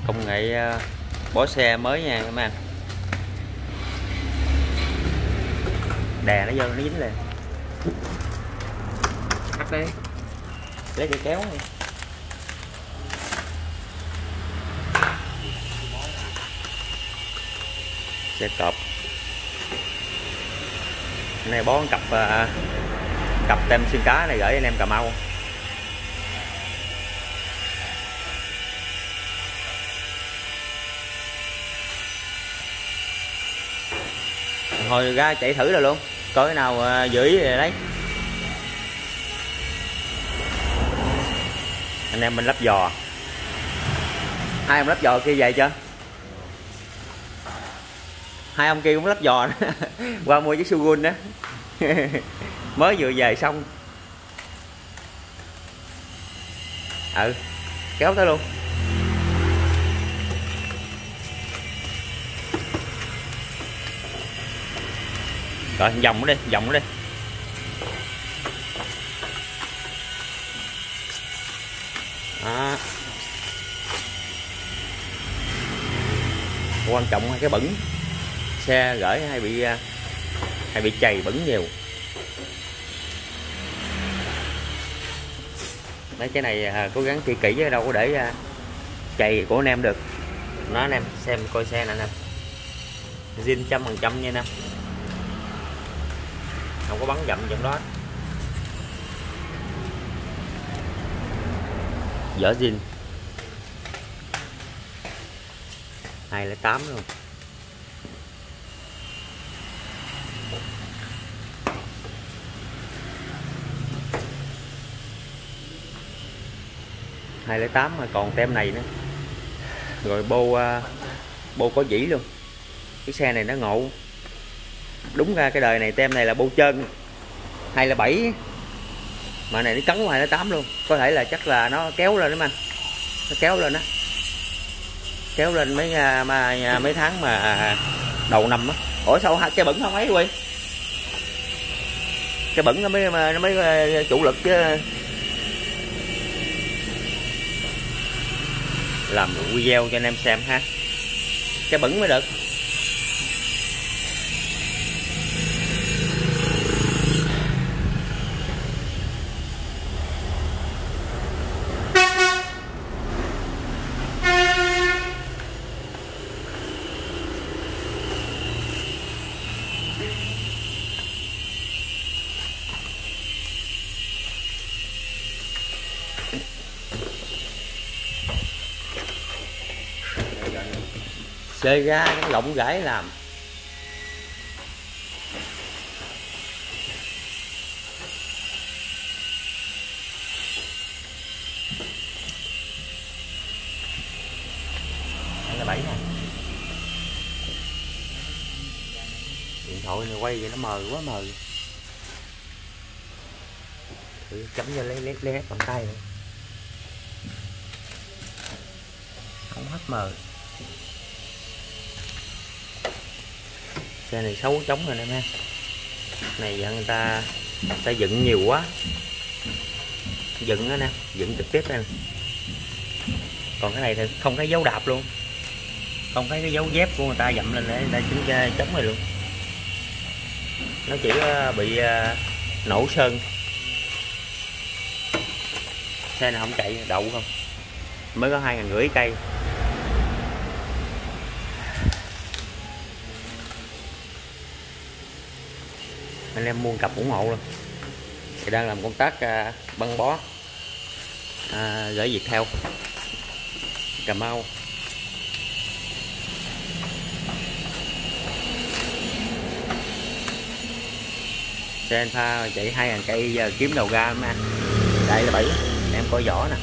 Công nghệ bó xe mới nha các bạn. Đè nó vô nó dính lên. Cắt đi. Lấy cây kéo đi. Xe cọp. Cái này bó cặp tem xương cá này gửi anh em Cà Mau. Hồi ra chạy thử rồi luôn, coi cái nào giữ ý rồi đấy. Anh em mình lắp giò. Hai ông lắp giò kia về chưa? Hai ông kia cũng lắp giò đó. Qua mua chiếc Shogun đó. Mới vừa về xong. Kéo tới luôn. Rồi vòng nó đi, vòng nó đi. Đó. Quan trọng hai cái bẩn. Xe gửi hay bị chày bẩn nhiều. Mấy cái này cố gắng kỹ kỹ chứ đâu có để chày của anh em được. Nó anh em xem coi xe nè anh em. Zin 100% nha anh em. Không có bắn dậm trong đó. Vỏ zin 208 luôn. mà còn tem này nữa. Rồi bô có dĩ luôn. Cái xe này nó ngộ. Đúng ra cái đời này tem này là bô trơn 207. Mà này nó cấn 208 luôn. Có thể là chắc là nó kéo lên đó anh. Nó kéo lên đó. Kéo lên mấy tháng mà đầu năm á. Ủa sao cái bẩn không ấy Quy? Cái bẩn nó mới chủ lực chứ. Làm video cho anh em xem ha. Cái bẩn mới được. Xơi ra cái lộng gãi làm. Đây là 7 nè. Điện thoại này quay vậy nó mờ quá mờ. Chấm cho lấy bằng tay nữa. Không hết mờ. Xe này 6 trống rồi em ha. Này người ta dựng nhiều quá. Dựng đó nè, dựng trực tiếp đây. Còn cái này thì không thấy dấu đạp luôn. Không thấy cái dấu dép của người ta dậm lên để người ta chỉnh trống này luôn. Nó chỉ bị nổ sơn. Xe này không chạy đậu không. Mới có 2.500 cây. Anh em mua cặp ủng hộ luôn. Thì đang làm công tác băng bó gửi Viettel Cà Mau. Xe anh pha chạy 2.000 cây giờ kiếm đầu ra mà. Đây là 7. Em coi vỏ nè.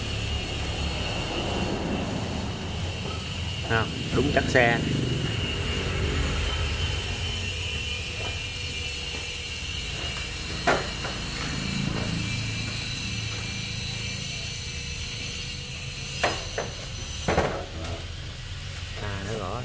Đúng chắc xe. Nó gõ.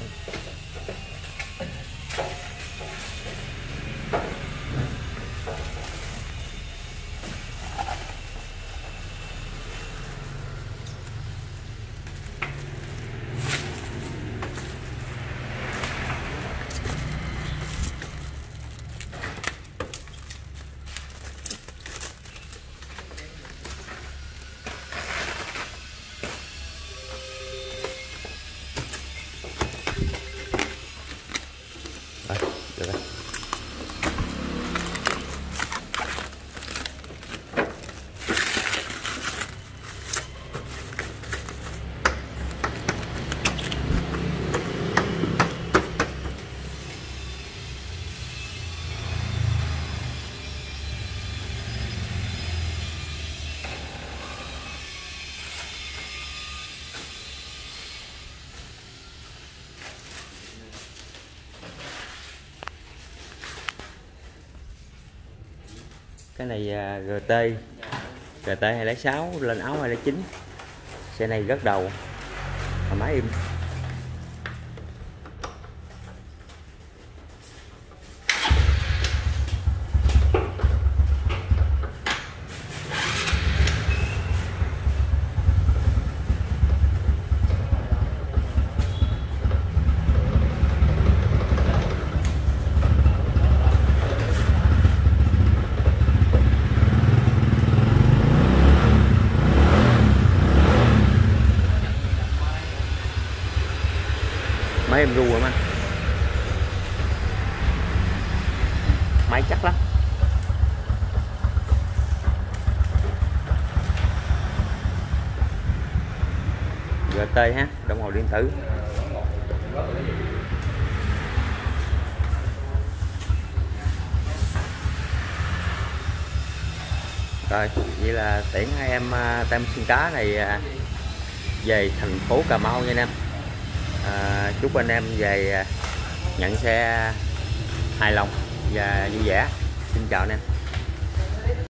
Cái này GT 206 lên áo 209. Xe này gất đầu mà máy im. Máy em ru lắm anh, máy chắc lắm. GT ha, đồng hồ điện tử. Rồi vậy là tiễn hai em tem xương cá này về thành phố Cà Mau nha anh em. Chúc anh em về nhận xe hài lòng và vui vẻ. Xin chào anh em.